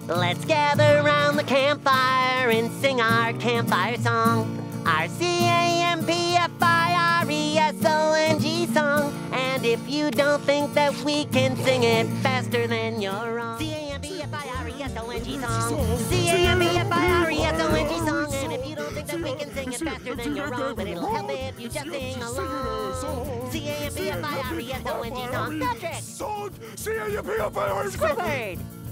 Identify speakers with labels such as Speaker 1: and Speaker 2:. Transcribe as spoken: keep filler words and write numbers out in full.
Speaker 1: Let's gather around the campfire and sing our campfire song. Our C A M P F I R E S O N G song. And if you don't think that we can sing it faster, then you're wrong. C A M P F I R E S O N G song. C A M P F I R E S O N G song. And if you don't think that we can sing it faster, then you're wrong. But it'll help if you just sing along. C A M P F I R E S O N G song. Patrick!
Speaker 2: C A M P F I R E S O N G
Speaker 1: Squidward!